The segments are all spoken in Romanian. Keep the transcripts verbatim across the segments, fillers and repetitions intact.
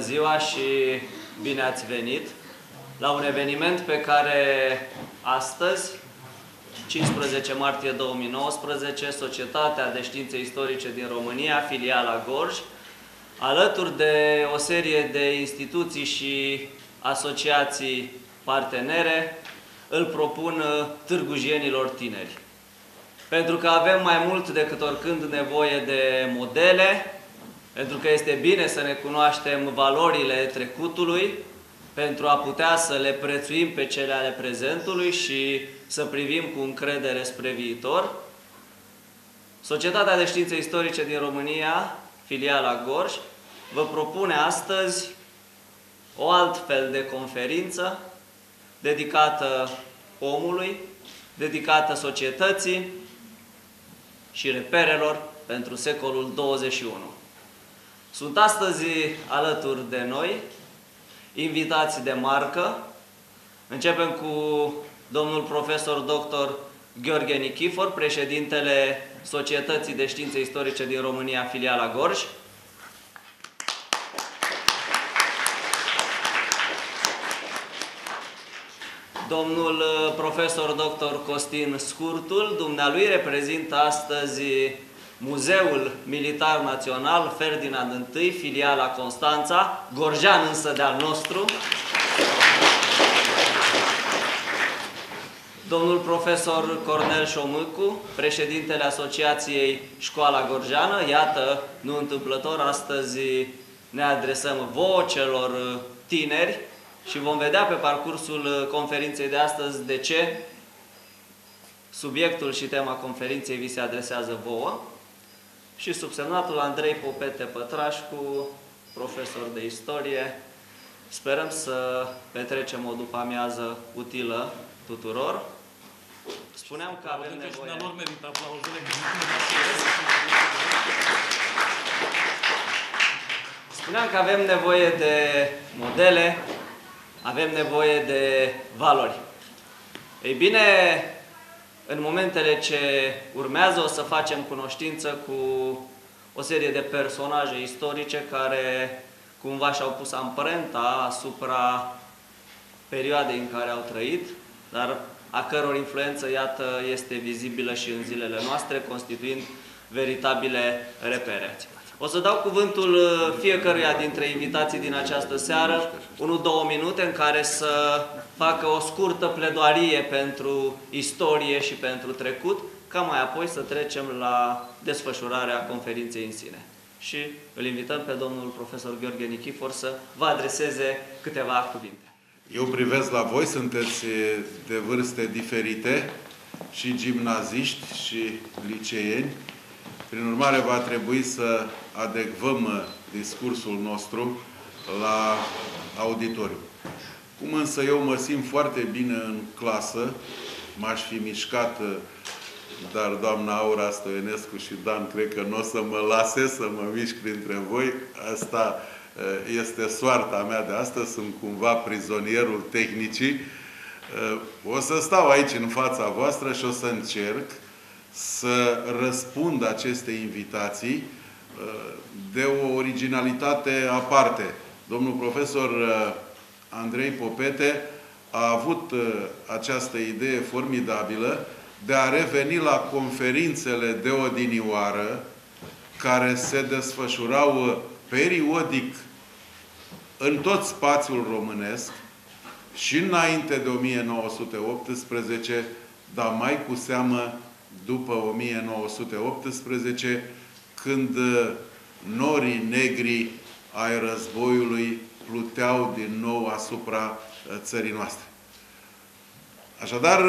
ziua și bine ați venit la un eveniment pe care astăzi, cincisprezece martie două mii nouăsprezece, Societatea de Științe Istorice din România, filiala Gorj, alături de o serie de instituții și asociații partenere, îl propun târgujienilor tineri. Pentru că avem mai mult decât oricând nevoie de modele, pentru că este bine să ne cunoaștem valorile trecutului, pentru a putea să le prețuim pe cele ale prezentului și să privim cu încredere spre viitor. Societatea de Științe Istorice din România, filiala Gorj, vă propune astăzi o altfel de conferință dedicată omului, dedicată societății și reperelor pentru secolul douăzeci și unu. Sunt astăzi alături de noi invitați de marcă. Începem cu domnul profesor doctor Gheorghe Nichifor, președintele Societății de Științe Istorice din România, filiala Gorj. Domnul profesor doctor Costin Scurtul, dumnealui reprezintă astăzi Muzeul Militar Național Ferdinand I, filiala Constanța, gorjean însă de-al nostru. Domnul profesor Cornel Șomâcu, președintele Asociației Școala Gorjeană. Iată, nu întâmplător, astăzi ne adresăm vouă, celor tineri, și vom vedea pe parcursul conferinței de astăzi de ce subiectul și tema conferinței vi se adresează vouă. Și subsemnatul Andrei Popete Pătrașcu, profesor de istorie. Sperăm să petrecem o după-amiază utilă tuturor. Spuneam că avem nevoie... Spuneam că avem nevoie de modele, avem nevoie de valori. Ei bine, în momentele ce urmează o să facem cunoștință cu o serie de personaje istorice care cumva și-au pus amprenta asupra perioadei în care au trăit, dar a căror influență, iată, este vizibilă și în zilele noastre, constituind veritabile repere. O să dau cuvântul fiecăruia dintre invitații din această seară, unu-două minute, în care să facă o scurtă pledoarie pentru istorie și pentru trecut, ca mai apoi să trecem la desfășurarea conferinței în sine. Și îl invităm pe domnul profesor Gheorghe Nichifor să vă adreseze câteva cuvinte. Eu privesc la voi, sunteți de vârste diferite, și gimnaziști și liceeni. Prin urmare, va trebui să adecvăm discursul nostru la auditoriu. Cum însă eu mă simt foarte bine în clasă, m-aș fi mișcat, dar doamna Aura Stoienescu și Dan cred că nu o să mă lase să mă mișc printre voi. Asta este soarta mea de astăzi, sunt cumva prizonierul tehnicii. O să stau aici în fața voastră și o să încerc să răspund aceste invitații de o originalitate aparte. Domnul profesor Andrei Popete a avut această idee formidabilă de a reveni la conferințele de odinioară care se desfășurau periodic în tot spațiul românesc și înainte de o mie nouă sute optsprezece, dar mai cu seamă după o mie nouă sute optsprezece, când norii negri ai războiului pluteau din nou asupra țării noastre. Așadar,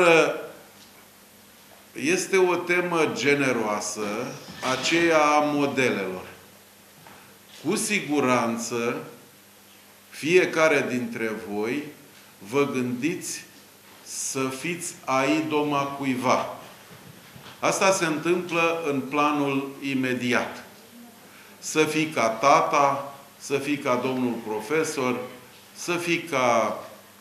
este o temă generoasă, aceea a modelelor. Cu siguranță, fiecare dintre voi vă gândiți să fiți aidoma cuiva. Asta se întâmplă în planul imediat. Să fii ca tata, să fii ca domnul profesor, să fii ca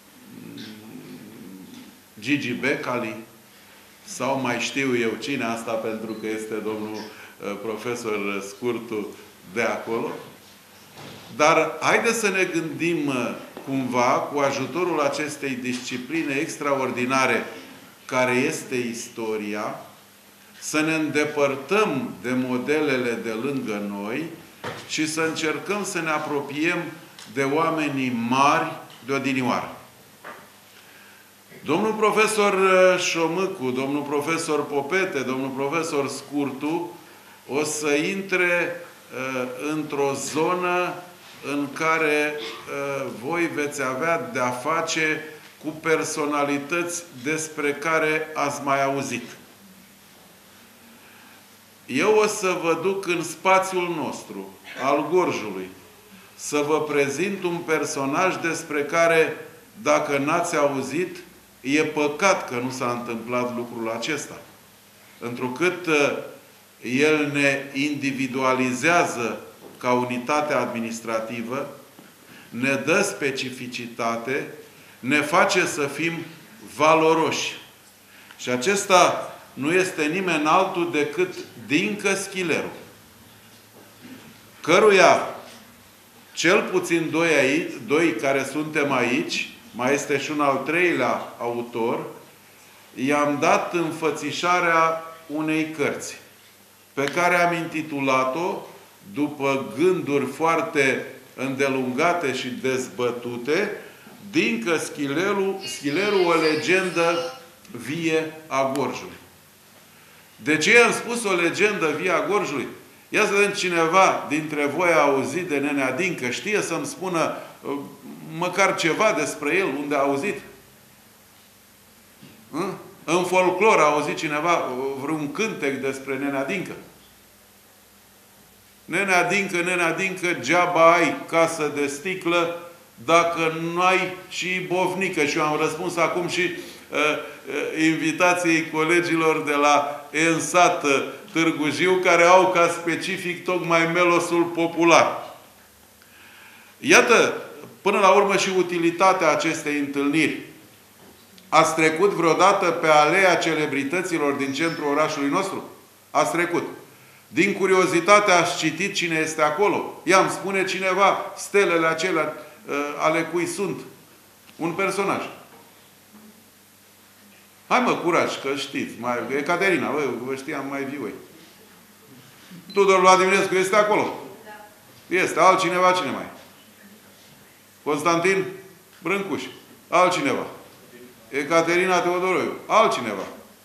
Gigi Becali, sau mai știu eu cine, asta pentru că este domnul profesor Scurtu de acolo. Dar haideți să ne gândim cumva, cu ajutorul acestei discipline extraordinare care este istoria, să ne îndepărtăm de modelele de lângă noi și să încercăm să ne apropiem de oamenii mari de odinioară. Domnul profesor Șomâcu, domnul profesor Popete, domnul profesor Scurtu o să intre uh, într-o zonă în care uh, voi veți avea de-a face cu personalități despre care ați mai auzit. Eu o să vă duc în spațiul nostru, al Gorjului, să vă prezint un personaj despre care, dacă n-ați auzit, e păcat că nu s-a întâmplat lucrul acesta. Întrucât uh, el ne individualizează ca unitate administrativă, ne dă specificitate, ne face să fim valoroși. Și acesta nu este nimeni altul decât Dincă Schileru, căruia cel puțin doi, aici, doi care suntem aici, mai este și un al treilea autor, i-am dat înfățișarea unei cărți pe care am intitulat-o, după gânduri foarte îndelungate și dezbătute, Dincă Schileru, Schileru, o legendă vie a Gorjului. De ce am spus o legendă vie a Gorjului? Ia să vedem, cineva dintre voi a auzit de Nenea Dincă, știe să-mi spună măcar ceva despre el, unde a auzit? Hă? În folclor a auzit cineva vreun cântec despre Nenea Dincă? Nenea Dincă, Nenea Dincă, geaba ai casă de sticlă dacă nu ai și bovnică. Și eu am răspuns acum și uh, uh, invitației colegilor de la ENSAT Târgu Jiu, care au ca specific tocmai melosul popular. Iată, până la urmă, și utilitatea acestei întâlniri. Ați trecut vreodată pe aleea celebrităților din centrul orașului nostru? Ați trecut. Din curiozitate ați citit cine este acolo? Ia îmi spune cineva stelele acelea uh, ale cui sunt. Un personaj. Hai mă, curaj, că știți. Mai, Ecaterina, bă, vă știam mai vioi. Tudor Vladimirescu este acolo? Da. Este. Altcineva, cine mai? Constantin Brâncuș. Altcineva. Ecaterina Teodoroiu. Altcineva.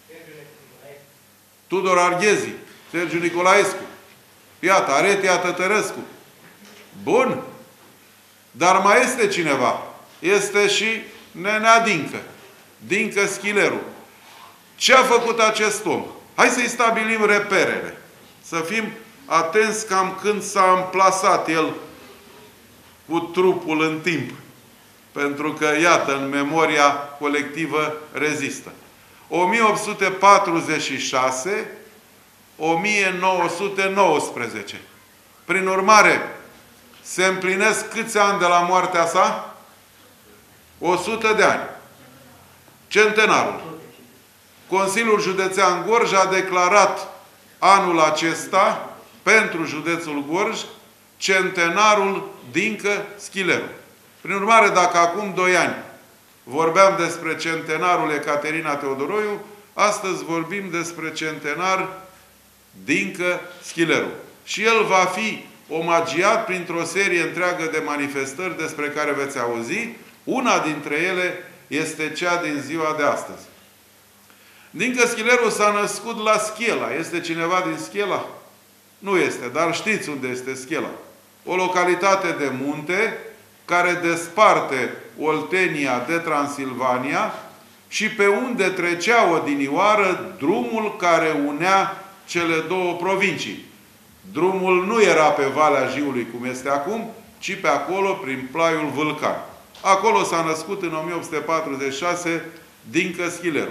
Tudor Arghezi. Sergiu Nicolaescu. Iată, Aretia Tătărescu. Bun. Dar mai este cineva. Este și Nenea Dincă. Dincă Schileru. Ce a făcut acest om? Hai să-i stabilim reperele. Să fim atenți cam când s-a amplasat el cu trupul în timp. Pentru că, iată, în memoria colectivă rezistă. o mie opt sute patruzeci și șase - o mie nouă sute nouăsprezece. Prin urmare, se împlinesc câți ani de la moartea sa? o sută de ani. Centenarul. Consiliul Județean Gorj a declarat anul acesta, pentru județul Gorj, centenarul Dincă Schileru. Prin urmare, dacă acum doi ani vorbeam despre centenarul Ecaterina Teodoroiu, astăzi vorbim despre centenar Dincă Schileru. Și el va fi omagiat printr-o serie întreagă de manifestări despre care veți auzi. Una dintre ele este cea din ziua de astăzi. Dincă Schileru s-a născut la Schela. Este cineva din Schela? Nu este, dar știți unde este Schela. O localitate de munte care desparte Oltenia de Transilvania și pe unde trecea odinioară drumul care unea cele două provincii. Drumul nu era pe Valea Jiului, cum este acum, ci pe acolo, prin Plaiul Vâlcan. Acolo s-a născut în o mie opt sute patruzeci și șase Dincă Schileru.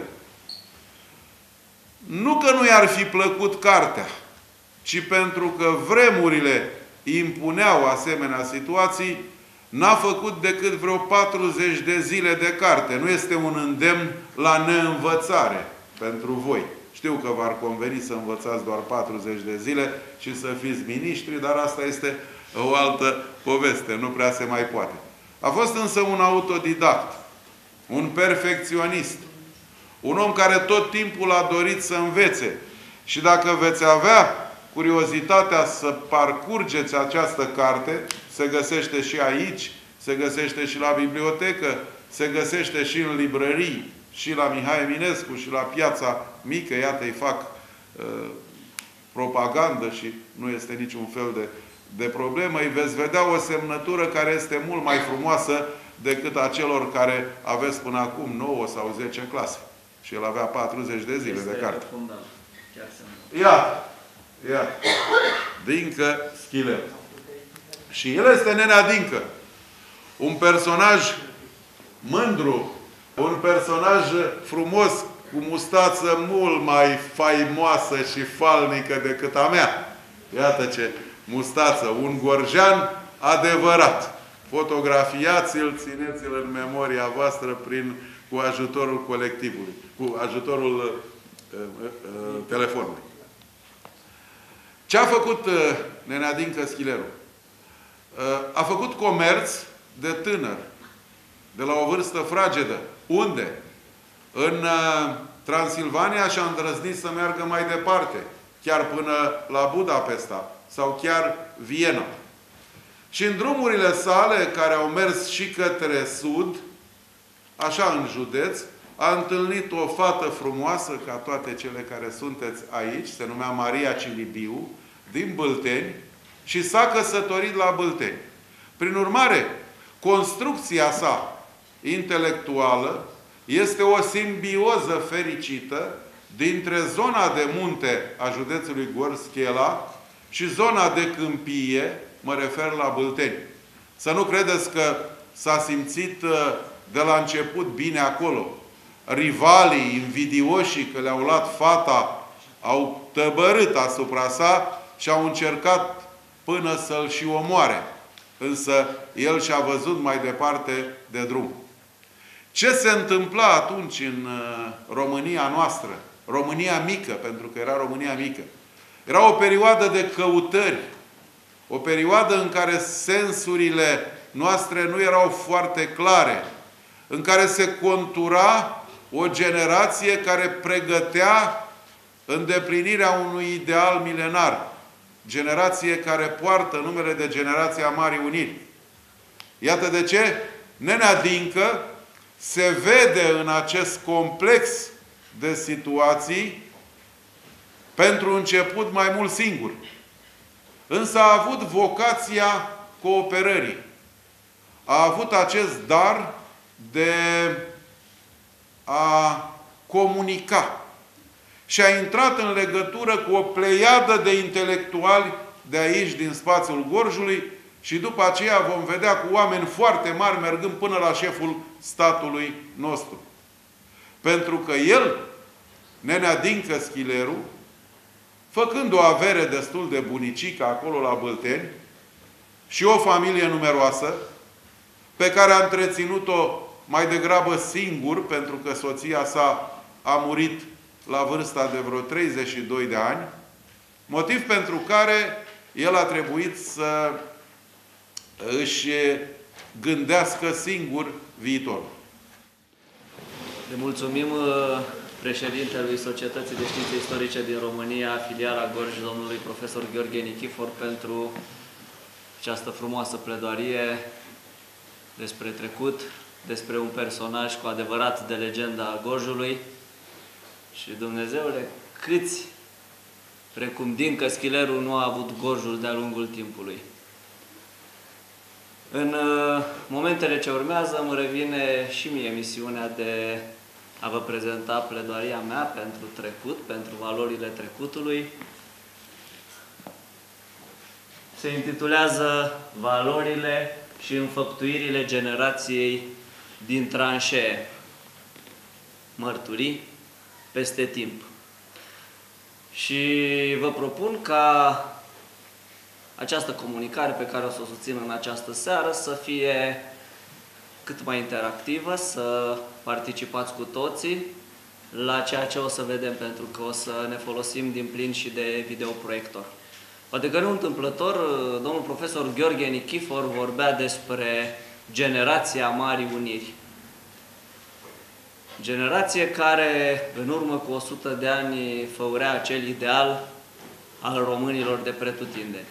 Nu că nu i-ar fi plăcut cartea, ci pentru că vremurile impuneau asemenea situații, n-a făcut decât vreo patruzeci de zile de carte. Nu este un îndemn la neînvățare pentru voi. Știu că v-ar conveni să învățați doar patruzeci de zile și să fiți miniștri, dar asta este o altă poveste, nu prea se mai poate. A fost însă un autodidact, un perfecționist, un om care tot timpul a dorit să învețe. Și dacă veți avea curiozitatea să parcurgeți această carte, se găsește și aici, se găsește și la bibliotecă, se găsește și în librării, și la Mihai Eminescu, și la Piața Mică, iată, îi fac uh, propagandă și nu este niciun fel de, de problemă, îi veți vedea o semnătură care este mult mai frumoasă decât a celor care aveți până acum nouă sau zece clase. Și el avea patruzeci de zile este de carte. Ia! Ia! Dincă Schileru. Și el este Nenea Dincă. Un personaj mândru, un personaj frumos, cu mustață mult mai faimoasă și falnică decât a mea. Iată ce mustață, un gorjean adevărat. Fotografiați-l, țineți-l în memoria voastră prin, cu ajutorul colectivului, cu ajutorul uh, uh, telefonului. Ce a făcut uh, Nenea Dincă Schileru? Uh, a făcut comerț de tânăr, de la o vârstă fragedă. Unde? În uh, Transilvania și-a îndrăznit să meargă mai departe, chiar până la Budapesta sau chiar Viena. Și în drumurile sale, care au mers și către sud, așa în județ, a întâlnit o fată frumoasă, ca toate cele care sunteți aici, se numea Maria Cilibiu, din Bâlteni, și s-a căsătorit la Bâlteni. Prin urmare, construcția sa intelectuală este o simbioză fericită dintre zona de munte a județului Gorj-Schela și zona de câmpie, mă refer la Bâlteni. Să nu credeți că s-a simțit de la început bine acolo. Rivalii, invidioșii că le-au luat fata, au tăbărât asupra sa și au încercat până să-l și omoare. Însă el și-a văzut mai departe de drum. Ce se întâmpla atunci în România noastră? România mică, pentru că era România mică. Era o perioadă de căutări. O perioadă în care sensurile noastre nu erau foarte clare. În care se contura o generație care pregătea îndeplinirea unui ideal milenar. Generație care poartă numele de Generația Marii Uniri. Iată de ce Nenea Dincă se vede în acest complex de situații pentru început mai mult singur. Însă a avut vocația cooperării. A avut acest dar de a comunica. Și a intrat în legătură cu o pleiadă de intelectuali de aici, din spațiul Gorjului, și după aceea vom vedea cu oameni foarte mari mergând până la șeful statului nostru. Pentru că el, Nenea Dincă Schileru, făcând o avere destul de bunicică acolo la Bâlteni și o familie numeroasă, pe care a întreținut-o mai degrabă singur, pentru că soția sa a murit la vârsta de vreo treizeci și doi de ani, motiv pentru care el a trebuit să își gândească singur viitorul. Le mulțumim președintelui Societății de Științe Istorice din România, filiala Gorj, domnului profesor Gheorghe Nichifor, pentru această frumoasă pledoarie despre trecut, despre un personaj cu adevărat de legenda a Gorjului. Și Dumnezeule, câți, precum Dincă Schileru, nu a avut Gorjul de-a lungul timpului. În uh, momentele ce urmează îmi revine și mie misiunea de a vă prezenta pledoaria mea pentru trecut, pentru valorile trecutului. Se intitulează Valorile și înfăptuirile generației din tranșee. Mărturii peste timp. Și vă propun ca această comunicare pe care o să o susțin în această seară să fie cât mai interactivă, să participați cu toții la ceea ce o să vedem, pentru că o să ne folosim din plin și de videoproiector. Poate că nu întâmplător, domnul profesor Gheorghe Nichifor vorbea despre generația Marii Uniri. Generație care, în urmă cu o sută de ani, făurea acel ideal al românilor de pretutindeni.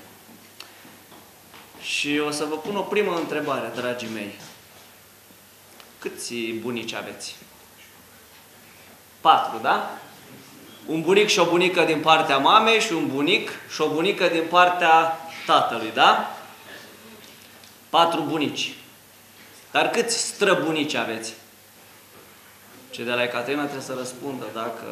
Și o să vă pun o primă întrebare, dragii mei. Câți bunici aveți? Patru, da? Un bunic și o bunică din partea mamei și un bunic și o bunică din partea tatălui, da? Patru bunici. Dar câți străbunici aveți? Cei de la Ecaterina trebuie să răspundă dacă...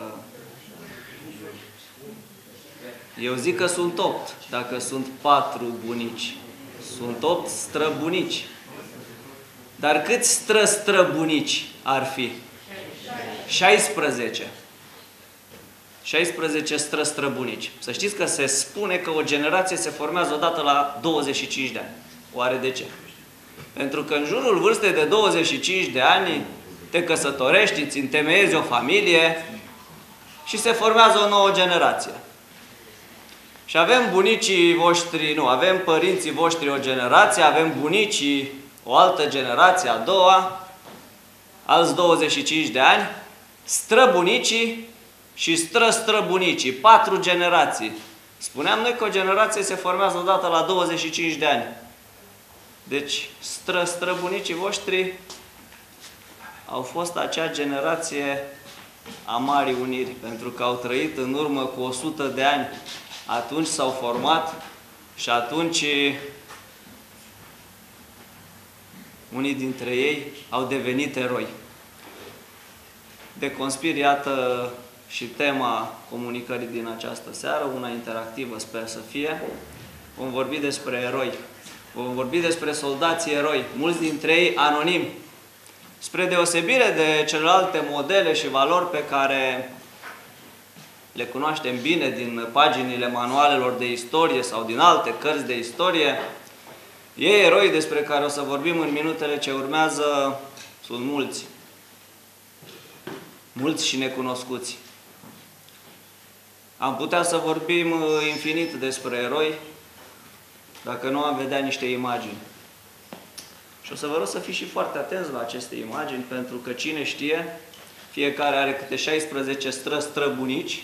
Eu zic că sunt opt, dacă sunt patru bunici. Sunt opt străbunici. Dar câți stră-străbunici ar fi? șaisprezece. șaisprezece stră-străbunici. Să știți că se spune că o generație se formează odată la douăzeci și cinci de ani. Oare de ce? Pentru că în jurul vârstei de douăzeci și cinci de ani te căsătorești, îți întemeiezi o familie și se formează o nouă generație. Și avem bunicii voștri, nu, avem părinții voștri o generație, avem bunicii o altă generație, a doua, alți douăzeci și cinci de ani, străbunicii și stră-străbunicii, patru generații. Spuneam noi că o generație se formează odată la douăzeci și cinci de ani. Deci, stră-străbunicii voștri au fost acea generație a Marii Uniri, pentru că au trăit în urmă cu o sută de ani. Atunci s-au format și atunci unii dintre ei au devenit eroi. De conspir, iată și tema comunicării din această seară, una interactivă, sper să fie. Vom vorbi despre eroi. Vom vorbi despre soldații eroi, mulți dintre ei anonimi. Spre deosebire de celelalte modele și valori pe care le cunoaștem bine din paginile manualelor de istorie sau din alte cărți de istorie, ei eroi despre care o să vorbim în minutele ce urmează sunt mulți. Mulți și necunoscuți. Am putea să vorbim infinit despre eroi dacă nu am vedea niște imagini. Și o să vă rog să fiți și foarte atenți la aceste imagini, pentru că cine știe, fiecare are câte șaisprezece stră-străbunici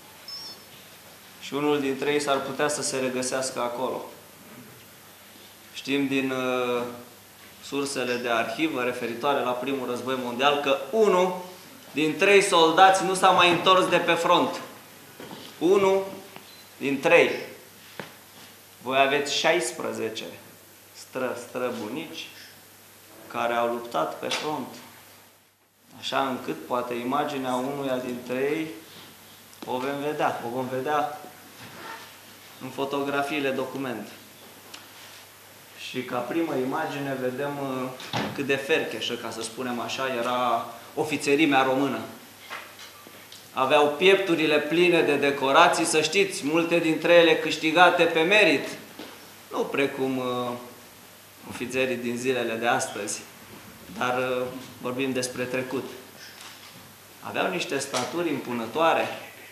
și unul dintre ei s-ar putea să se regăsească acolo. Știm din uh, sursele de arhivă referitoare la primul război mondial că unul din trei soldați nu s-a mai întors de pe front. Unul din trei. Voi aveți șaisprezece stră-străbunici care au luptat pe front. Așa încât poate imaginea unuia dintre ei o vom vedea. O vom vedea în fotografiile document. Și ca primă imagine vedem cât de fercheșă, ca să spunem așa, era ofițerimea română. Aveau piepturile pline de decorații, să știți, multe dintre ele câștigate pe merit. Nu precum uh, ofițerii din zilele de astăzi, dar uh, vorbim despre trecut. Aveau niște staturi impunătoare,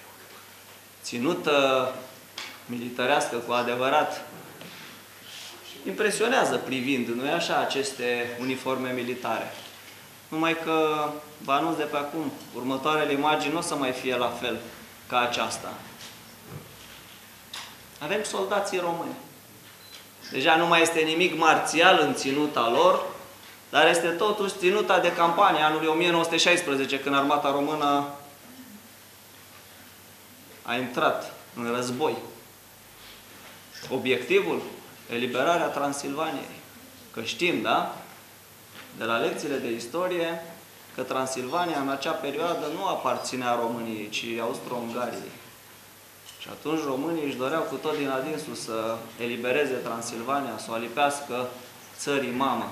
ținută militarească cu adevărat. Impresionează privind, nu-i așa, aceste uniforme militare. Numai că, vă anunț de pe acum, următoarele imagini nu o să mai fie la fel ca aceasta. Avem soldații români. Deja nu mai este nimic marțial în ținuta lor, dar este totuși ținuta de campanie anului o mie nouă sute șaisprezece, când armata română a intrat în război. Obiectivul? Eliberarea Transilvaniei. Că știm, da? De la lecțiile de istorie, că Transilvania în acea perioadă nu aparținea României, ci Austro-Ungariei. Și atunci românii își doreau cu tot din adinsul să elibereze Transilvania, să o alipească țării mamă.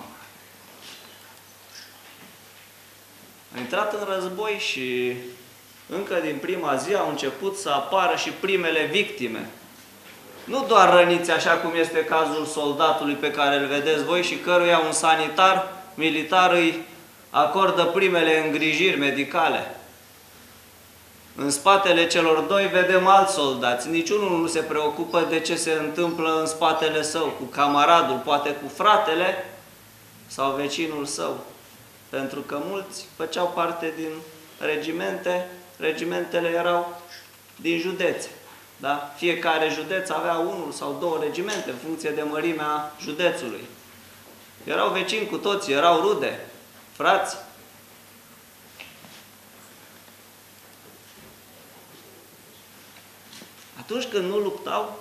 A intrat în război și încă din prima zi au început să apară și primele victime. Nu doar răniți, așa cum este cazul soldatului pe care îl vedeți voi și căruia un sanitar militar îi acordă primele îngrijiri medicale. În spatele celor doi vedem alți soldați. Niciunul nu se preocupă de ce se întâmplă în spatele său, cu camaradul, poate cu fratele sau vecinul său. Pentru că mulți făceau parte din regimente, regimentele erau din județe. Da? Fiecare județ avea unul sau două regimente, în funcție de mărimea județului. Erau vecini cu toții, erau rude, frați. Atunci când nu luptau,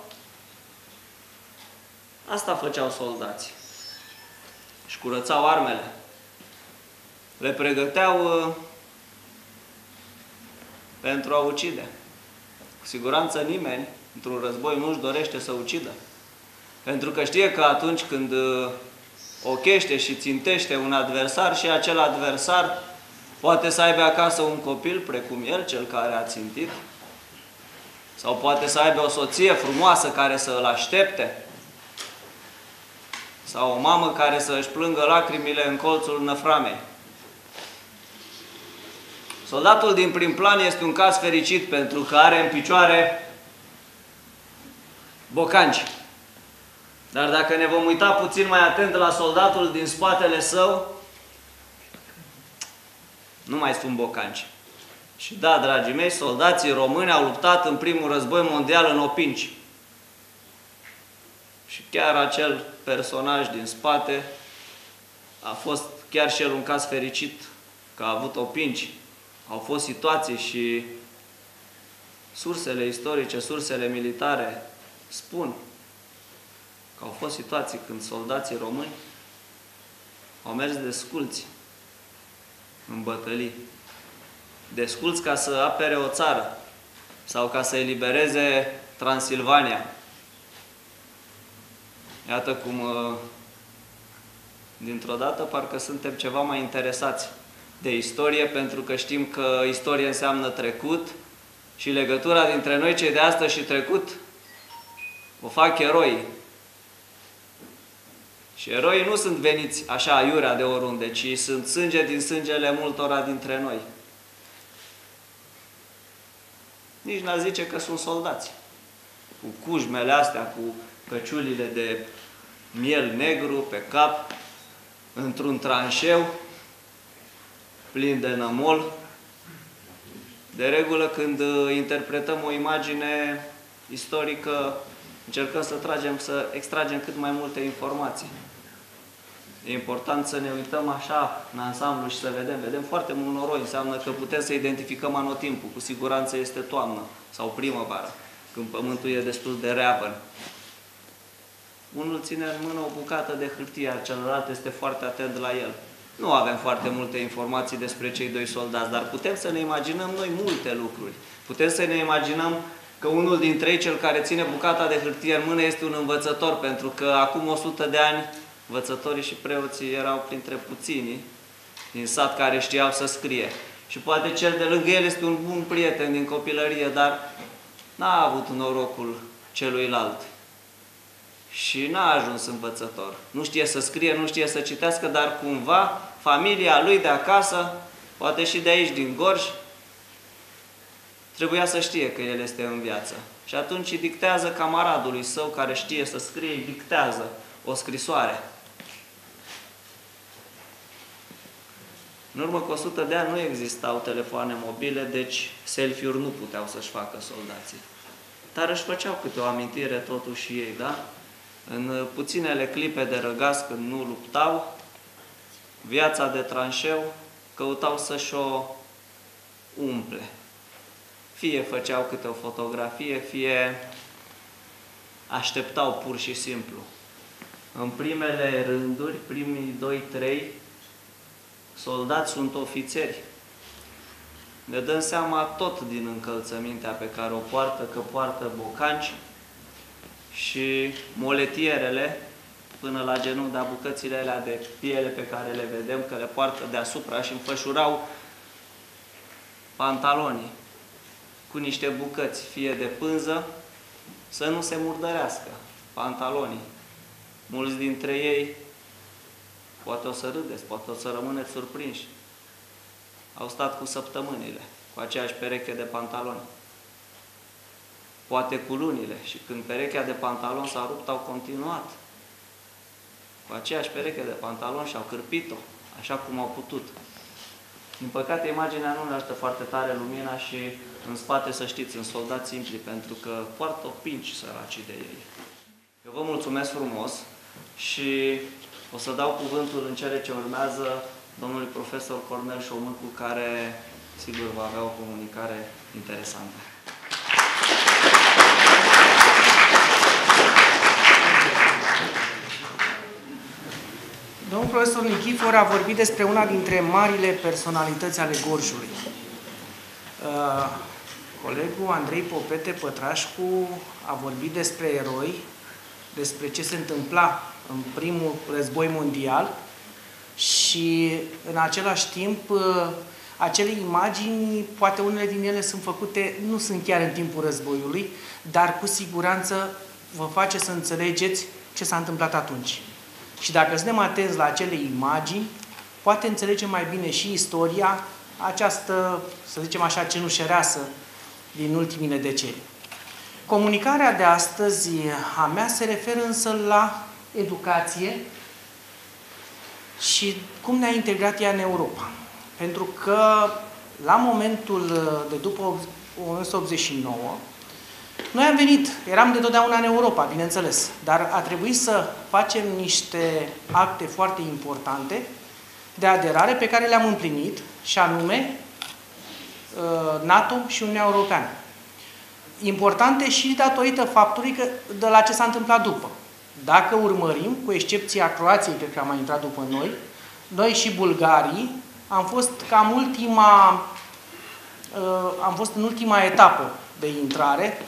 asta făceau soldații. Își curățau armele. Le pregăteau uh, pentru a ucide. Cu siguranță nimeni, într-un război, nu își dorește să ucidă. Pentru că știe că atunci când uh, ochește și țintește un adversar, și acel adversar poate să aibă acasă un copil precum el, cel care a țintit, sau poate să aibă o soție frumoasă care să îl aștepte, sau o mamă care să își plângă lacrimile în colțul năframei. Soldatul din prim plan este un caz fericit pentru că are în picioare bocanci. Dar dacă ne vom uita puțin mai atent la soldatul din spatele său, nu mai sunt bocanci. Și da, dragii mei, soldații români au luptat în primul război mondial în opinci. Și chiar acel personaj din spate a fost chiar și el un caz fericit, că a avut opinci. Au fost situații și sursele istorice, sursele militare spun că au fost situații când soldații români au mers desculți în bătălii. Desculți ca să apere o țară sau ca să elibereze Transilvania. Iată cum, dintr-o dată, parcă suntem ceva mai interesați de istorie, pentru că știm că istorie înseamnă trecut și legătura dintre noi, cei de astăzi, și trecut o fac eroi. Și eroii nu sunt veniți așa aiurea de oriunde, ci sunt sânge din sângele multora dintre noi. Nici n-ar zice că sunt soldați. Cu cujmele astea, cu căciulile de miel negru pe cap, într-un tranșeu plin de nămol. De regulă, când interpretăm o imagine istorică, încercăm să tragem, să extragem cât mai multe informații. E important să ne uităm așa în ansamblu și să vedem. Vedem foarte mult noroi, înseamnă că putem să identificăm anotimpul. Cu siguranță este toamnă sau primăvară, când pământul e destul de reavăn. Unul ține în mână o bucată de hârtie, iar celălalt este foarte atent la el. Nu avem foarte multe informații despre cei doi soldați, dar putem să ne imaginăm noi multe lucruri. Putem să ne imaginăm că unul dintre ei, cel care ține bucata de hârtie în mână, este un învățător, pentru că acum o sută de ani învățătorii și preoții erau printre puținii din sat care știau să scrie. Și poate cel de lângă el este un bun prieten din copilărie, dar n-a avut norocul celuilalt. Și n-a ajuns învățător. Nu știe să scrie, nu știe să citească, dar cumva familia lui de acasă, poate și de aici, din Gorj, trebuia să știe că el este în viață. Și atunci îi dictează camaradului său, care știe să scrie, îi dictează o scrisoare. În urmă cu o sută de ani nu existau telefoane mobile, deci selfie-uri nu puteau să-și facă soldații. Dar își făceau câte o amintire totuși ei, da? În puținele clipe de răgaz, când nu luptau, viața de tranșeu căutau să-și o umple. Fie făceau câte o fotografie, fie așteptau pur și simplu. În primele rânduri, primii doi trei soldați sunt ofițeri. Ne dăm seama tot din încălțămintea pe care o poartă, că poartă bocanci și moletierele până la genunchi, dar bucățile alea de piele pe care le vedem, că le poartă deasupra, și înfășurau pantalonii cu niște bucăți, fie de pânză, să nu se murdărească pantalonii. Mulți dintre ei, poate o să râdeți, poate o să rămâneți surprinși, au stat cu săptămânile, cu aceeași pereche de pantaloni. Poate cu lunile. Și când perechea de pantaloni s-a rupt, au continuat cu aceeași pereche de pantaloni și au cârpit-o, așa cum au putut. Din păcate, imaginea nu ne ajută foarte tare, lumina, și în spate, să știți, sunt soldați simpli, pentru că poartă pinci săracii de ei. Eu vă mulțumesc frumos și o să dau cuvântul în cele ce urmează domnului profesor Cornel Șomân, cu care, sigur, va avea o comunicare interesantă. Domnul profesor Nichifor a vorbit despre una dintre marile personalități ale Gorjului. Uh, colegul Andrei Popete Pătrașcu a vorbit despre eroi, despre ce se întâmpla în primul război mondial și, în același timp, uh, acele imagini, poate unele din ele sunt făcute, nu sunt chiar în timpul războiului, dar cu siguranță vă face să înțelegeți ce s-a întâmplat atunci. Și dacă suntem atenți la acele imagini, poate înțelegem mai bine și istoria, această, să zicem așa, cenușăreasă din ultimile decenii. Comunicarea de astăzi a mea se referă însă la educație și cum ne-a integrat ea în Europa. Pentru că la momentul de după o mie nouă sute optzeci și nouă, noi am venit, eram de totdeauna în Europa, bineînțeles, dar a trebuit să facem niște acte foarte importante de aderare pe care le-am împlinit, și anume NATO și Uniunea Europeană. Importante și datorită faptului că de la ce s-a întâmplat după. Dacă urmărim, cu excepția Croației, pe care am mai intrat după noi, noi și bulgarii am fost cam ultima, am fost în ultima etapă de intrare.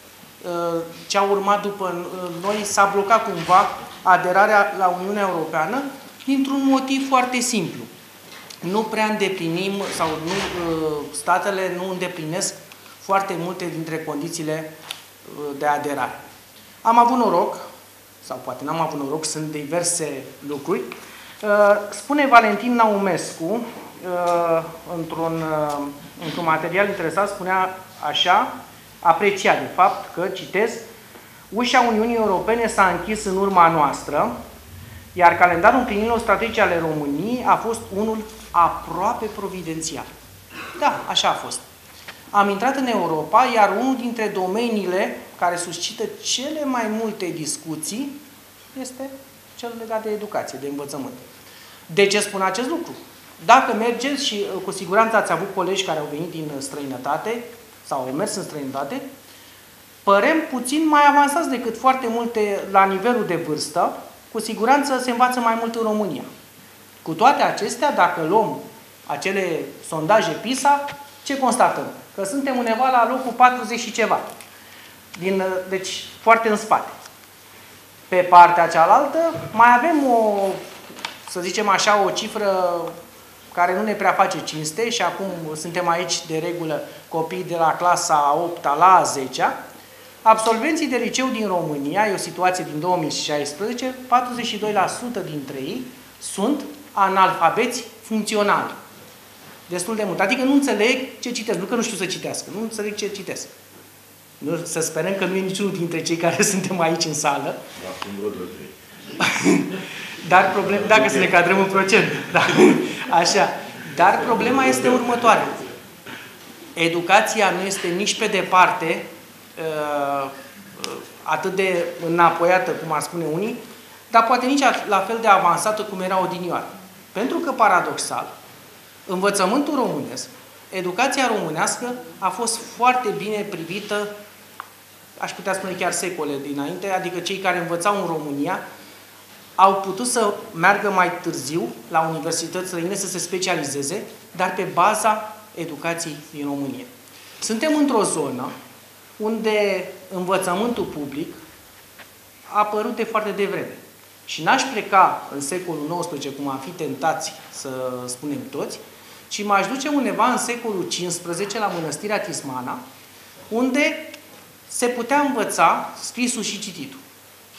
Ce a urmat după noi s-a blocat cumva aderarea la Uniunea Europeană dintr-un motiv foarte simplu. Nu prea îndeplinim, sau nu, statele nu îndeplinesc foarte multe dintre condițiile de aderare. Am avut noroc, sau poate n-am avut noroc, sunt diverse lucruri. Spune Valentin Naumescu, într-un într-un material interesant, spunea așa, aprecia de fapt că, citez, ușa Uniunii Europene s-a închis în urma noastră, iar calendarul împlinirilor strategice ale României a fost unul aproape providențial. Da, așa a fost. Am intrat în Europa, iar unul dintre domeniile care suscită cele mai multe discuții este cel legat de educație, de învățământ. De ce spun acest lucru? Dacă mergeți, și cu siguranță ați avut colegi care au venit din străinătate, sau au mers în străinătate, părem puțin mai avansați decât foarte multe la nivelul de vârstă, cu siguranță se învață mai mult în România. Cu toate acestea, dacă luăm acele sondaje PISA, ce constatăm? Că suntem undeva la locul patruzeci și ceva. Din, deci foarte în spate. Pe partea cealaltă mai avem o, să zicem așa, o cifră care nu ne prea face cinste, și acum suntem aici de regulă copii de la clasa a opta la a zecea, absolvenții de liceu din România, e o situație din două mii șaisprezece, patruzeci și doi la sută dintre ei sunt analfabeți funcționali. Destul de mult. Adică nu înțeleg ce citesc. Nu că nu știu să citească, nu înțeleg ce citesc. Nu, să sperăm că nu e niciunul dintre cei care suntem aici în sală. Dar problem, dacă să ne cadrăm în procent. Da. Așa. Dar problema este următoarea. Educația nu este nici pe departe uh, atât de înapoiată, cum ar spune unii, dar poate nici la fel de avansată cum era odinioară. Pentru că, paradoxal, învățământul românesc, educația românească a fost foarte bine privită, aș putea spune chiar secole dinainte, adică cei care învățau în România au putut să meargă mai târziu la universități străine să se specializeze, dar pe baza educației din România. Suntem într-o zonă unde învățământul public a apărut de foarte devreme. Și n-aș pleca în secolul nouăsprezece, cum am fi tentați să spunem toți, ci m-aș duce undeva în secolul cincisprezece, la Mănăstirea Tismana, unde se putea învăța scrisul și cititul.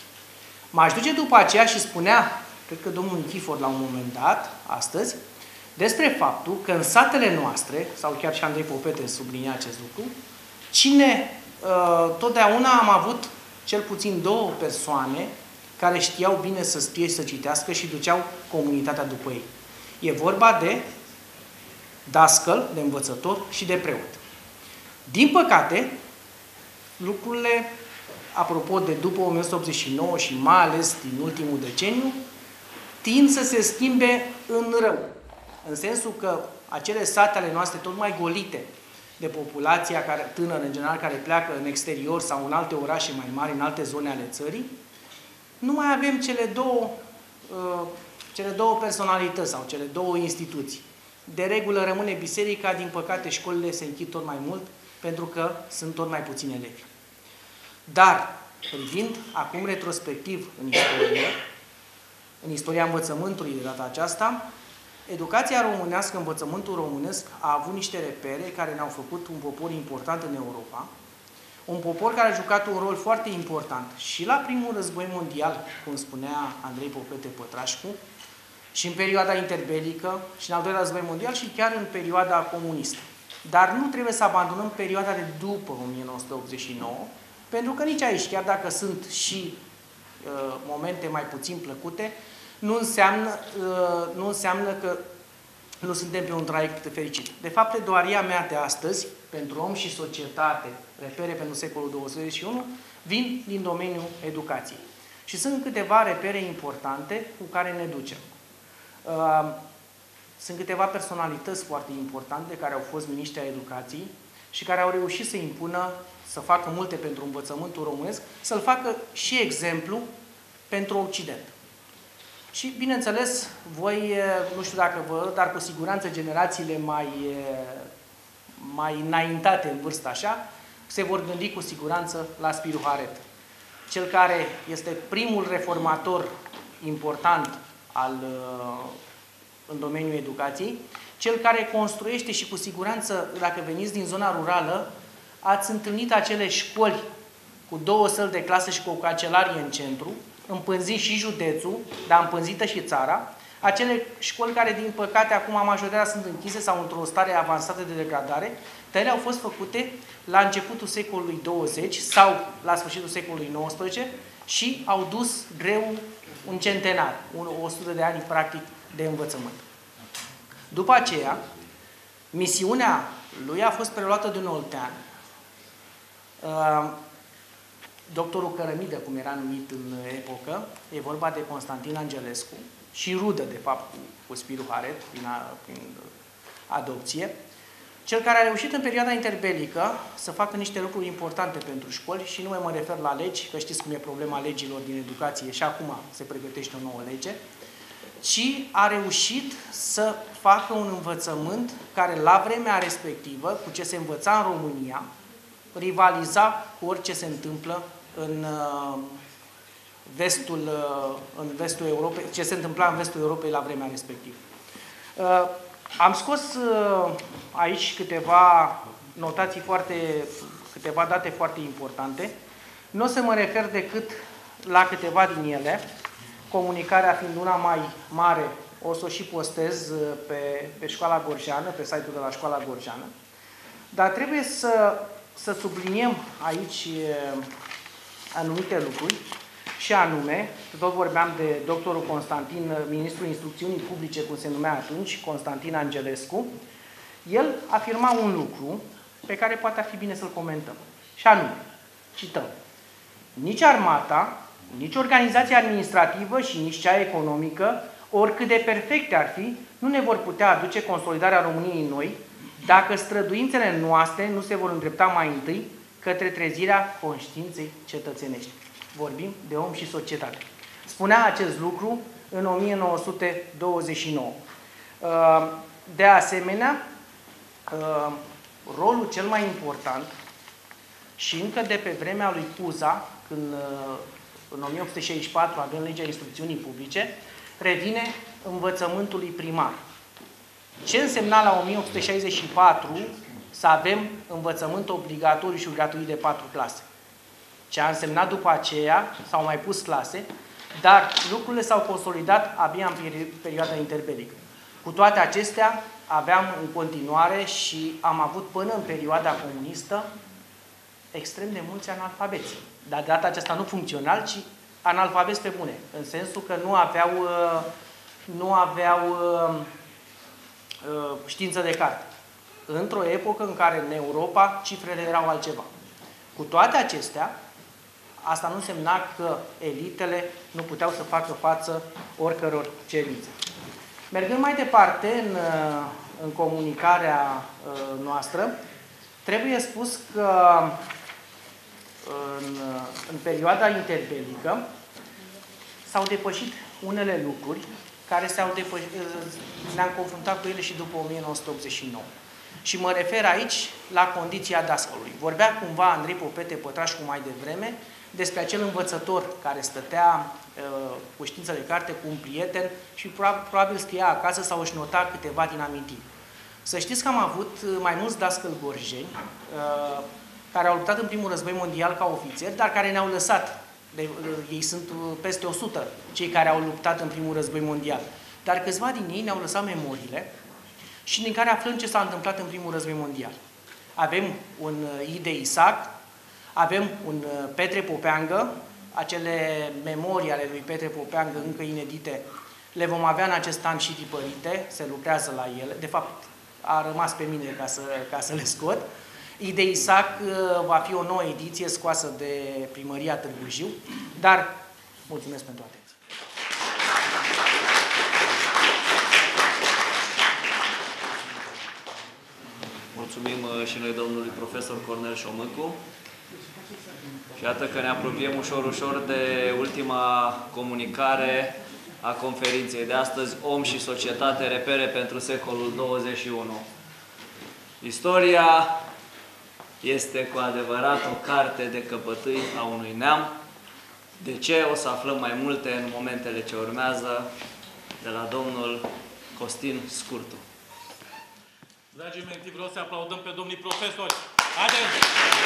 M-aș duce după aceea și spunea, cred că domnul Nichifor la un moment dat, astăzi, despre faptul că în satele noastre, sau chiar și Andrei Popete sublinia acest lucru, cine uh, totdeauna am avut cel puțin două persoane care știau bine să scrie și să citească și duceau comunitatea după ei. E vorba de dascăl, de învățător și de preot. Din păcate, lucrurile, apropo de după o mie nouă sute optzeci și nouă și mai ales din ultimul deceniu, tind să se schimbe în rău. În sensul că acele sate ale noastre tot mai golite de populația care, tânără în general, care pleacă în exterior sau în alte orașe mai mari, în alte zone ale țării, nu mai avem cele două, uh, cele două personalități sau cele două instituții. De regulă rămâne biserica, din păcate școlile se închid tot mai mult pentru că sunt tot mai puțini elevi. Dar, privind acum retrospectiv în istorie, în istoria învățământului de data aceasta, educația românească, învățământul românesc a avut niște repere care ne-au făcut un popor important în Europa, un popor care a jucat un rol foarte important și la primul război mondial, cum spunea Andrei Popete Pătrașcu, și în perioada interbelică, și în al doilea război mondial, și chiar în perioada comunistă. Dar nu trebuie să abandonăm perioada de după o mie nouă sute optzeci și nouă, pentru că nici aici, chiar dacă sunt și uh, momente mai puțin plăcute, nu înseamnă, uh, nu înseamnă că nu suntem pe un traiect fericit. De fapt, pledoaria mea de astăzi, pentru om și societate, repere pentru secolul douăzeci și unu, vin din domeniul educației. Și sunt câteva repere importante cu care ne ducem. Uh, sunt câteva personalități foarte importante care au fost miniștri ai educației și care au reușit să impună, să facă multe pentru învățământul românesc, să-l facă și exemplu pentru Occident. Și, bineînțeles, voi, nu știu dacă vă, dar cu siguranță generațiile mai, mai înaintate în vârstă așa, se vor gândi cu siguranță la Spiru Haret. Cel care este primul reformator important al, în domeniul educației, cel care construiește și cu siguranță, dacă veniți din zona rurală, ați întâlnit acele școli cu două săli de clasă și cu o cancelarie în centru, împânzit și județul, dar împânzită și țara, acele școli care, din păcate, acum majoritatea sunt închise sau într-o stare avansată de degradare, dar ele au fost făcute la începutul secolului douăzeci sau la sfârșitul secolului nouăsprezece și au dus greu un centenar, o sută de ani, practic, de învățământ. După aceea, misiunea lui a fost preluată de un oltean, doctorul Cărămidă, cum era numit în epocă, e vorba de Constantin Angelescu și rudă, de fapt, cu, cu Spiru Haret, prin, a, prin adopție, cel care a reușit în perioada interbelică să facă niște lucruri importante pentru școli și nu mai mă refer la legi, că știți cum e problema legilor din educație și acum se pregătește o nouă lege, ci a reușit să facă un învățământ care, la vremea respectivă, cu ce se învăța în România, rivaliza cu orice se întâmplă în vestul, în vestul Europei, ce se întâmpla în vestul Europei la vremea respectivă. Am scos aici câteva notații foarte, câteva date foarte importante. Nu o să mă refer decât la câteva din ele. Comunicarea fiind una mai mare, o să o și postez pe, pe Școala Gorjeană, pe site-ul de la Școala Gorjeană. Dar trebuie să, să subliniem aici anumite lucruri, și anume, tot vorbeam de doctorul Constantin, ministrul instrucțiunii publice, cum se numea atunci, Constantin Angelescu, el afirma un lucru pe care poate ar fi bine să-l comentăm. Și anume, cităm, nici armata, nici organizația administrativă și nici cea economică, oricât de perfecte ar fi, nu ne vor putea aduce consolidarea României noi, dacă străduințele noastre nu se vor îndrepta mai întâi către trezirea conștiinței cetățenești. Vorbim de om și societate. Spunea acest lucru în o mie nouă sute douăzeci și nouă. De asemenea, rolul cel mai important, și încă de pe vremea lui Cuza, când în o mie opt sute șaizeci și patru avem legea instrucțiunii publice, revine învățământului primar. Ce însemna la o mie opt sute șaizeci și patru să avem învățământ obligatoriu și gratuit de patru clase? Ce a însemnat după aceea, s-au mai pus clase, dar lucrurile s-au consolidat abia în perioada interbelică. Cu toate acestea, aveam în continuare și am avut până în perioada comunistă extrem de mulți analfabeți. Dar de data aceasta nu funcțional, ci analfabeți pe bune. În sensul că nu aveau, nu aveau știință de carte. Într-o epocă în care în Europa cifrele erau altceva. Cu toate acestea, asta nu însemna că elitele nu puteau să facă față oricăror cerințe. Mergând mai departe în, în comunicarea noastră, trebuie spus că în, în perioada interbelică s-au depășit unele lucruri care s-au depășit, ne-am confruntat cu ele și după o mie nouă sute optzeci și nouă. Și mă refer aici la condiția dascălului. Vorbea cumva Andrei Popete Pătrașcu mai devreme despre acel învățător care stătea uh, cu știință de carte cu un prieten și probabil scria acasă sau își nota câteva din amintiri. Să știți că am avut mai mulți dascăli gorjeni uh, care au luptat în primul război mondial ca ofițeri, dar care ne-au lăsat. De, uh, ei sunt peste o sută cei care au luptat în primul război mondial. Dar câțiva din ei ne-au lăsat memoriile și din care aflăm ce s-a întâmplat în primul război mondial. Avem un Ide Isac, avem un Petre Popeangă, acele memorii ale lui Petre Popeangă încă inedite, le vom avea în acest an și tipărite, se lucrează la ele, de fapt a rămas pe mine ca să, ca să le scot. Ide Isac va fi o nouă ediție scoasă de Primăria Târgu Jiu, dar mulțumesc pentru atenție. Mulțumim și noi domnului profesor Cornel Șomâcu. Și iată că ne apropiem ușor, ușor de ultima comunicare a conferinței de astăzi, Om și societate, repere pentru secolul douăzeci și unu. Istoria este cu adevărat o carte de căpătâi a unui neam. De ce? O să aflăm mai multe în momentele ce urmează de la domnul Costin Scurtu. Dragii mei, vreau să aplaudăm pe domnii profesori. Haideți!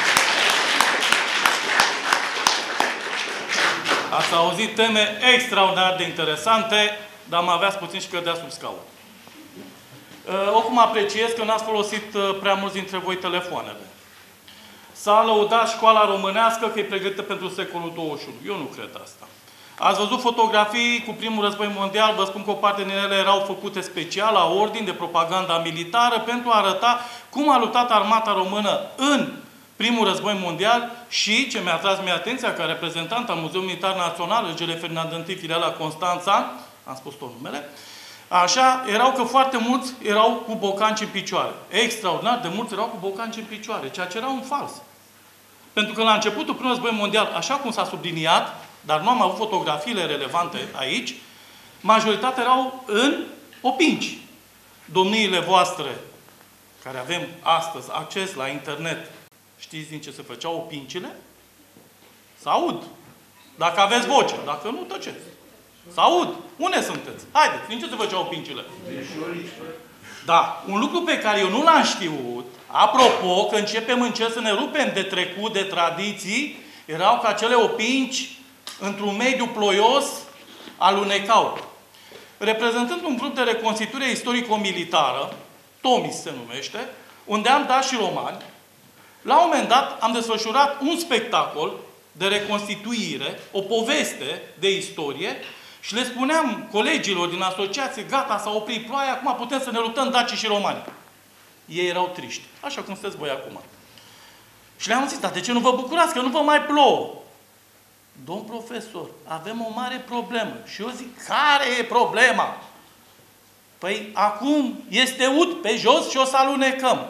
Ați auzit teme extraordinar de interesante, dar mă aveați puțin și cădea sub scaun. Oricum apreciez că n-ați folosit prea mulți dintre voi telefoanele. S-a lăudat școala românească că e pregătită pentru secolul douăzeci și unu. Eu nu cred asta. Ați văzut fotografii cu primul război mondial, vă spun că o parte din ele erau făcute special, la ordin de propaganda militară, pentru a arăta cum a luptat armata română în primul război mondial și, ce mi-a tras mie atenția, ca reprezentant al Muzeului Militar Național, Regele Ferdinand I, filiala Constanța, am spus tot numele, așa, erau că foarte mulți erau cu bocanci în picioare. Extraordinar de mulți erau cu bocanci în picioare, ceea ce era un fals. Pentru că la începutul primului război mondial, așa cum s-a subliniat, dar nu am avut fotografiile relevante aici, majoritatea erau în opinci. Domniile voastre, care avem astăzi acces la internet, știți din ce se făceau opincile? Să aud. Dacă aveți voce, dacă nu, tăceți. Să aud. Unde sunteți? Haideți, din ce se făceau opincile? Da, un lucru pe care eu nu l-am știut, apropo, că începem încet să ne rupem de trecut, de tradiții, erau că acele opinci într-un mediu ploios alunecau. Reprezentând un grup de reconstituire istorico-militară, Tomis se numește, unde am dat și romani, la un moment dat am desfășurat un spectacol de reconstituire, o poveste de istorie și le spuneam colegilor din asociație, gata, s-a oprit ploaia, acum putem să ne luptăm dacii și romani. Ei erau triști, așa cum sunteți voi acum. Și le-am zis, dar de ce nu vă bucurați că nu vă mai plouă? Domn profesor, avem o mare problemă. Și eu zic, care e problema? Păi acum este ud pe jos și o să alunecăm.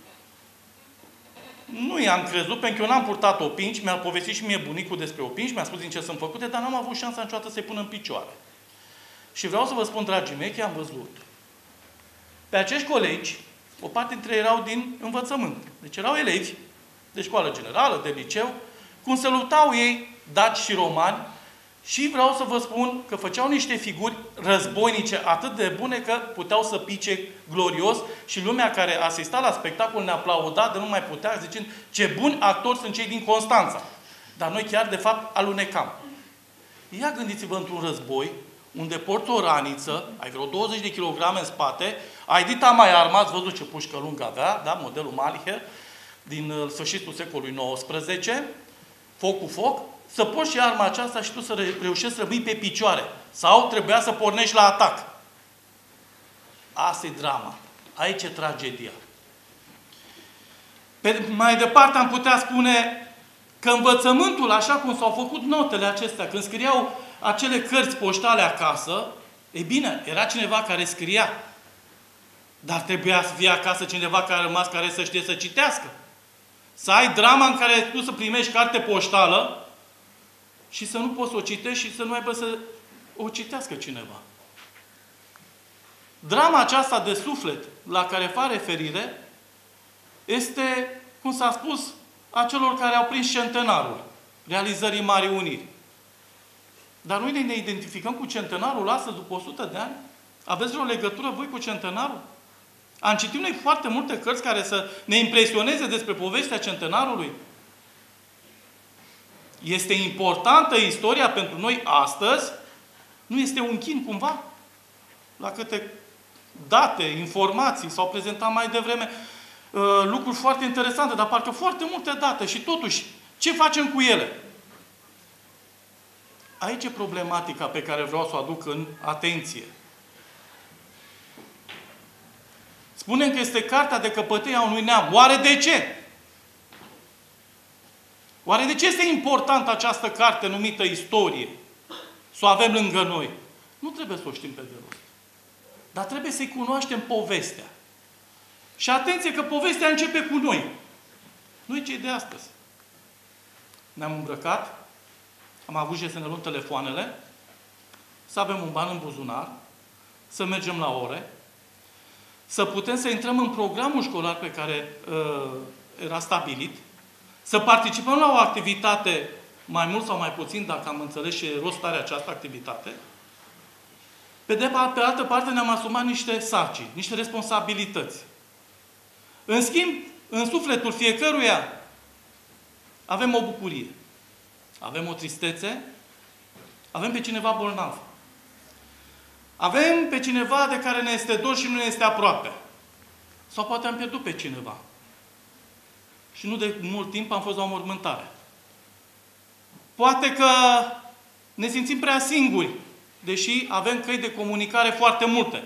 Nu i-am crezut, pentru că eu n-am purtat opinci, mi-a povestit și mie bunicul despre opinci, mi-a spus din ce sunt făcute, dar n-am avut șansa niciodată să-i pun în picioare. Și vreau să vă spun, dragii mei, că am văzut. Pe acești colegi, o parte dintre ei erau din învățământ. Deci erau elevi de școală generală, de liceu, cum se luptau ei, daci și romani, și vreau să vă spun că făceau niște figuri războinice atât de bune că puteau să pice glorios și lumea care asista la spectacol ne aplauda de nu mai putea, zicând ce buni actori sunt cei din Constanța. Dar noi chiar, de fapt, alunecam. Ia gândiți-vă într-un război, unde porți o raniță, ai vreo douăzeci de kilograme în spate, ai dita mai arma, ați văzut ce pușcă lungă avea, da? Modelul Maliher, din uh, sfârșitul secolului nouăsprezece, foc cu foc, să poți și arma aceasta și tu să re reușești să rămâi pe picioare. Sau trebuia să pornești la atac. Asta e drama. Aici e tragedia. Pe, mai departe am putea spune că învățământul, așa cum s-au făcut notele acestea, când scriau acele cărți poștale acasă, e bine, era cineva care scria. Dar trebuia să fie acasă cineva care a rămas care să știe să citească. Să ai drama în care tu să primești carte poștală și să nu poți să o citești și să nu aibă să o citească cineva. Drama aceasta de suflet la care fac referire este, cum s-a spus, a celor care au prins centenarul realizării Marii Uniri. Dar noi ne identificăm cu centenarul astăzi, după o sută de ani? Aveți vreo legătură voi cu centenarul? Am citit noi foarte multe cărți care să ne impresioneze despre povestea centenarului. Este importantă istoria pentru noi astăzi? Nu este un chin cumva? La câte date, informații s-au prezentat mai devreme, uh, lucruri foarte interesante, dar parcă foarte multe date. Și totuși, ce facem cu ele? Aici e problematica pe care vreau să o aduc în atenție. Spunem că este cartea de căpătâie a unui neam. Oare de ce? Oare de ce este importantă această carte numită istorie? Să o avem lângă noi. Nu trebuie să o știm pe de rost. Dar trebuie să-i cunoaștem povestea. Și atenție că povestea începe cu noi. Noi cei de astăzi. Ne-am îmbrăcat, am avut grijă să ne luăm telefoanele, să avem un ban în buzunar, să mergem la ore, să putem să intrăm în programul școlar pe care uh, era stabilit, să participăm la o activitate, mai mult sau mai puțin, dacă am înțeles și rost are această activitate. Pe de pe altă parte ne-am asumat niște sarcini, niște responsabilități. În schimb, în sufletul fiecăruia avem o bucurie, avem o tristețe, avem pe cineva bolnav. Avem pe cineva de care ne este dor și nu ne este aproape. Sau poate am pierdut pe cineva. Și nu de mult timp am fost la o mormântare. Poate că ne simțim prea singuri, deși avem căi de comunicare foarte multe.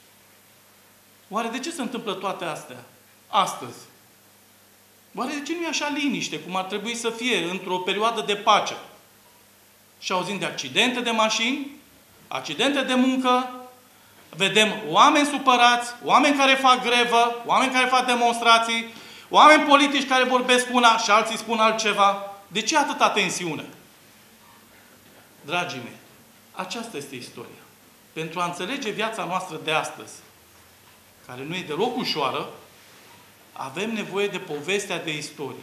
Oare de ce se întâmplă toate astea astăzi? Oare de ce nu e așa liniște, cum ar trebui să fie într-o perioadă de pace? Și auzim de accidente de mașini, accidente de muncă, vedem oameni supărați, oameni care fac grevă, oameni care fac demonstrații, oameni politici care vorbesc una și alții spun altceva. De ce atâta tensiune? Dragii mei, aceasta este istoria. Pentru a înțelege viața noastră de astăzi, care nu e deloc ușoară, avem nevoie de povestea de istorie.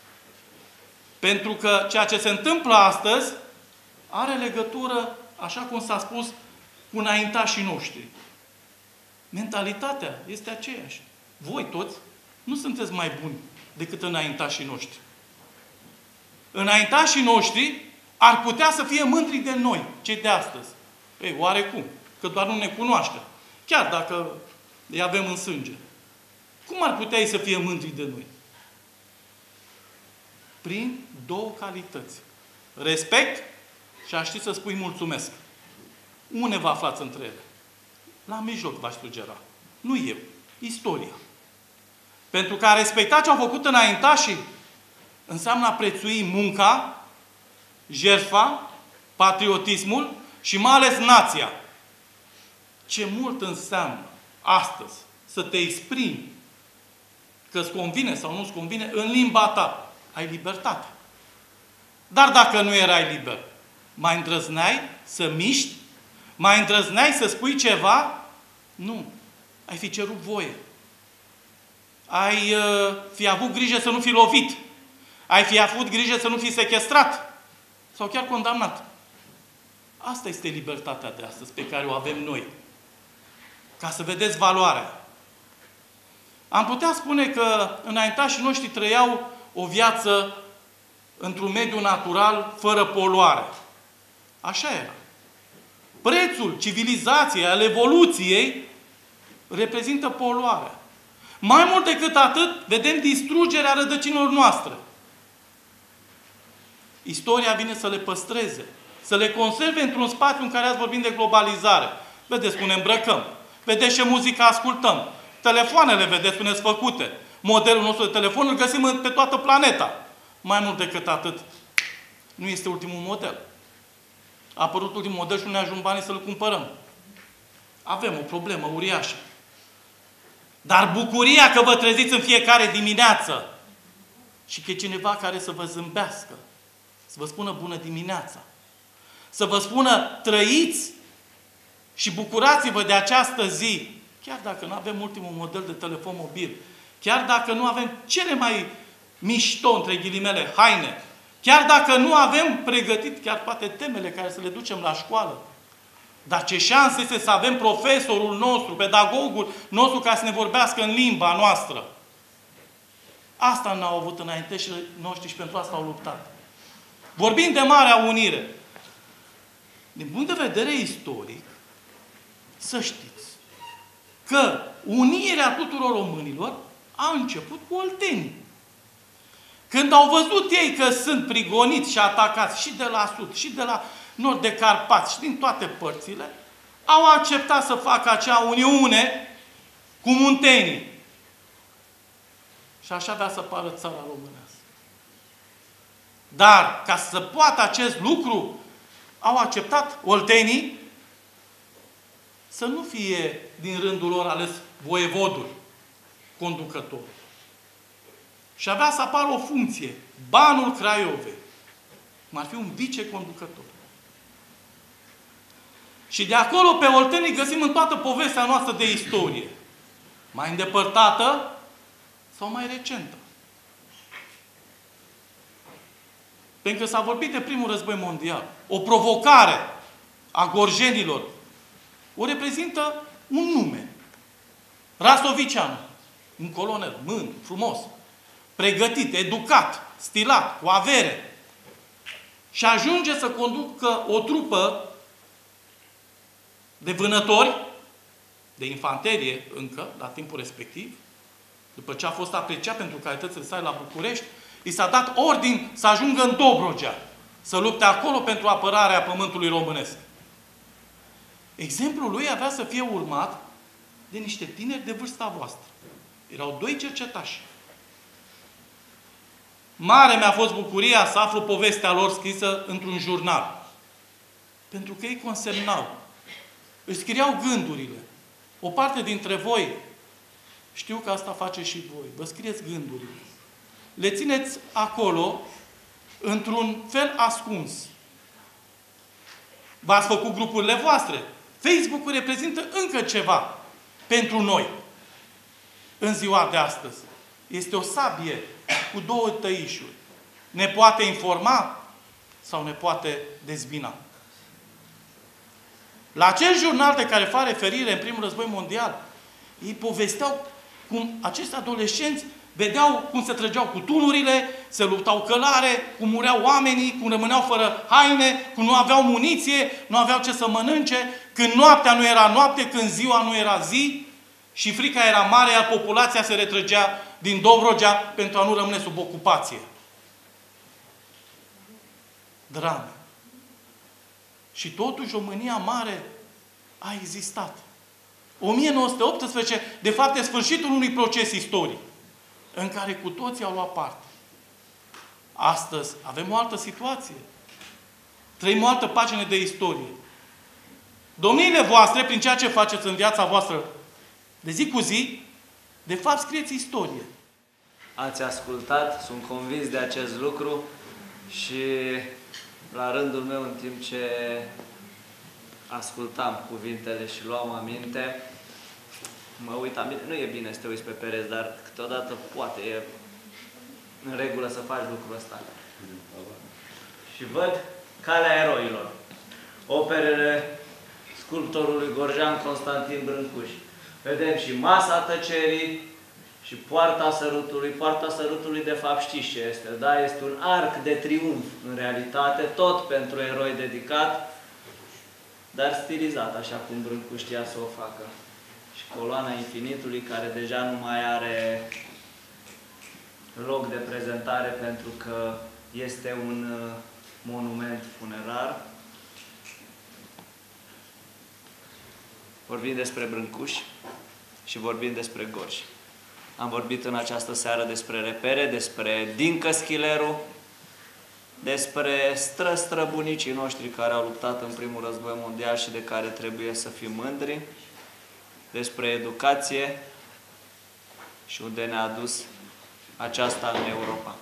Pentru că ceea ce se întâmplă astăzi are legătură, așa cum s-a spus, cu înaintașii noștri. Mentalitatea este aceeași. Voi toți nu sunteți mai buni decât înaintașii noștri. Înaintașii noștri ar putea să fie mândri de noi, cei de astăzi. Ei, oarecum? Că doar nu ne cunoaște. Chiar dacă îi avem în sânge. Cum ar putea ei să fie mândri de noi? Prin două calități. Respect și a ști să spui mulțumesc. Unde vă aflați între ele? La mijloc v-aș sugera. Nu eu. Istoria. Pentru că a respecta ce au făcut înaintașii înseamnă a prețui munca, jertfa, patriotismul și mai ales nația. Ce mult înseamnă astăzi să te exprimi că îți convine sau nu îți convine în limba ta. Ai libertate. Dar dacă nu erai liber, mai îndrăzneai să miști? Mai îndrăzneai să spui ceva? Nu. Ai fi cerut voie. Ai uh, fi avut grijă să nu fii lovit. Ai fi avut grijă să nu fii sequestrat. Sau chiar condamnat. Asta este libertatea de astăzi pe care o avem noi. Ca să vedeți valoarea. Am putea spune că înaintașii noștri trăiau o viață într-un mediu natural, fără poluare. Așa era. prețul civilizației, al evoluției, reprezintă poluarea. Mai mult decât atât, vedem distrugerea rădăcinilor noastre. Istoria vine să le păstreze, să le conserve într-un spațiu în care ați vorbit de globalizare. Vedeți cum ne îmbrăcăm, vedeți ce muzică ascultăm, telefoanele, vedeți cum ne-s făcute. Modelul nostru de telefon îl găsim pe toată planeta. Mai mult decât atât, nu este ultimul model. A apărut ultimul model și nu ne ajung banii să-l cumpărăm. Avem o problemă uriașă. Dar bucuria că vă treziți în fiecare dimineață și că e cineva care să vă zâmbească, să vă spună bună dimineața, să vă spună trăiți și bucurați-vă de această zi, chiar dacă nu avem ultimul model de telefon mobil, chiar dacă nu avem cele mai mișto, între ghilimele, haine, chiar dacă nu avem pregătit chiar toate temele care să le ducem la școală. Dar ce șansă este să avem profesorul nostru, pedagogul nostru, ca să ne vorbească în limba noastră. Asta n-au avut înainte și noștri și pentru asta au luptat. Vorbim de Marea Unire. Din punct de vedere istoric, să știți că unirea tuturor românilor a început cu oltenii. Când au văzut ei că sunt prigoniți și atacați și de la sud, și de la nord de Carpați, și din toate părțile, au acceptat să facă acea uniune cu muntenii. Și așa avea să pară țara românească. Dar, ca să poată acest lucru, au acceptat oltenii să nu fie din rândul lor ales voievodul, conducător. Și avea să apară o funcție, banul Craiovei. Cum ar fi un viceconducător. Și de acolo pe oltenii găsim în toată povestea noastră de istorie. Mai îndepărtată sau mai recentă. Pentru că s-a vorbit de primul război mondial. O provocare a gorjenilor o reprezintă un nume. Rasovicianu. Un colonel mândru, frumos, pregătit, educat, stilat, cu avere. Și ajunge să conducă o trupă de vânători, de infanterie încă, la timpul respectiv, după ce a fost apreciat pentru calitățile sale la București, i s-a dat ordin să ajungă în Dobrogea, să lupte acolo pentru apărarea pământului românesc. Exemplul lui avea să fie urmat de niște tineri de vârsta voastră. Erau doi cercetași. Mare mi-a fost bucuria să aflu povestea lor scrisă într-un jurnal. Pentru că ei consemnau. Își scriau gândurile. O parte dintre voi, știu că asta face și voi, vă scrieți gândurile. Le țineți acolo, într-un fel ascuns. V-ați făcut grupurile voastre. Facebook-ul reprezintă încă ceva pentru noi. În ziua de astăzi. Este o sabie cu două tăișuri. Ne poate informa sau ne poate dezbina. La acel jurnal de care fac referire în primul război mondial, ei povesteau cum acești adolescenți vedeau cum se trăgeau cu tunurile, se luptau călare, cum mureau oamenii, cum rămâneau fără haine, cum nu aveau muniție, nu aveau ce să mănânce, când noaptea nu era noapte, când ziua nu era zi și frica era mare, iar populația se retrăgea din Dobrogea pentru a nu rămâne sub ocupație. Drame. Și totuși România mare a existat. o mie nouă sute optsprezece, de fapt, e sfârșitul unui proces istoric în care cu toții au luat parte. Astăzi avem o altă situație. Trăim o altă pagină de istorie. Domniile voastre, prin ceea ce faceți în viața voastră de zi cu zi, de fapt scrieți istorie. Ați ascultat, sunt convins de acest lucru și la rândul meu, în timp ce ascultam cuvintele și luam aminte, mă uitam, nu e bine să te uiți pe pereți, dar câteodată poate, e în regulă să faci lucrul ăsta. Și văd Calea Eroilor, operele sculptorului Gorjean Constantin Brâncuș. Vedem și Masa Tăcerii și Poarta Sărutului. Poarta Sărutului, de fapt, știți ce este, da? Este un arc de triumf, în realitate, tot pentru eroi dedicat. dar stilizat, așa cum Brâncu știa să o facă. Și Coloana Infinitului, care deja nu mai are loc de prezentare pentru că este un monument funerar. Vorbim despre Brâncuși și vorbim despre Gorj. Am vorbit în această seară despre repere, despre Dincă Schileru, despre stră-străbunicii noștri care au luptat în primul război mondial și de care trebuie să fim mândri, despre educație și unde ne-a dus aceasta în Europa.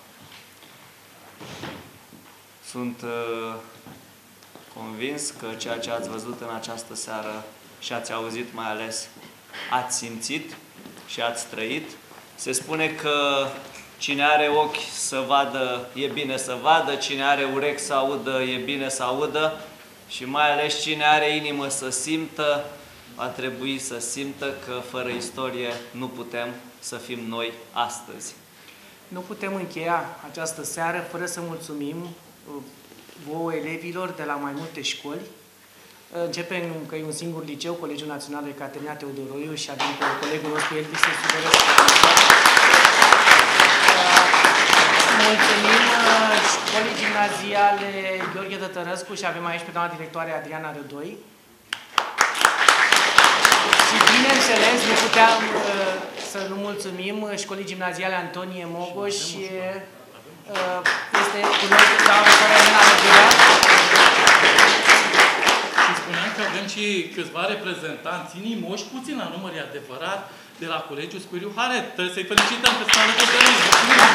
Sunt uh, convins că ceea ce ați văzut în această seară și ați auzit mai ales, ați simțit și ați trăit. Se spune că cine are ochi să vadă, e bine să vadă, cine are urechi să audă, e bine să audă și mai ales cine are inimă să simtă, va trebui să simtă că fără istorie nu putem să fim noi astăzi. Nu putem încheia această seară fără să mulțumim vouă elevilor de la mai multe școli. Începem că e un singur liceu, Colegiul Național Ecaterina Teodoroiu, și avem pe colegul nostru Elvis Teodoroiu. Mulțumim școlii gimnaziale Gheorghe Dătărăscu și avem aici pe doamna directoare Adriana Rădoi. Și bineînțeles, nu puteam să nu mulțumim școlii gimnaziale Antonie Mogoș și este cu noi doamna directoare Elena Rădura. Și spuneam că avem și câțiva reprezentanți inimoși, puțin la număr, e adevărat, de la Colegiul Spiriu Haret. Trebuie să-i felicităm că sunt alături de noi.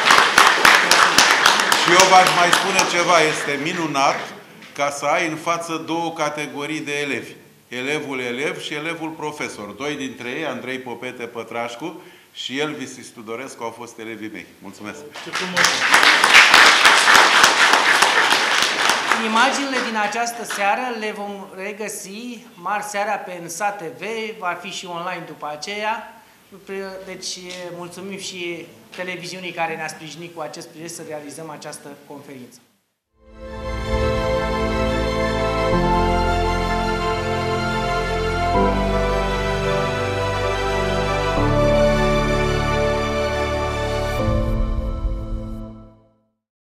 Și eu v-aș mai spune ceva. Este minunat ca să ai în față două categorii de elevi. Elevul elev și elevul profesor. Doi dintre ei, Andrei Popete Pătrașcu și Elvis Istudorescu, au fost elevii mei. Mulțumesc! Ce frumos! Imaginile din această seară le vom regăsi marți seara pe N S A T V, va fi și online după aceea. Deci mulțumim și televiziunii care ne-a sprijinit cu acest prilej să realizăm această conferință. Thank you.